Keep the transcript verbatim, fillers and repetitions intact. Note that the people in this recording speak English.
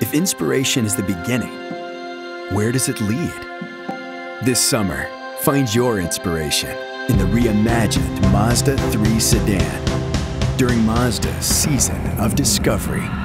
If inspiration is the beginning, where does it lead? This summer, find your inspiration in the reimagined Mazda three sedan during Mazda's Season of Discovery.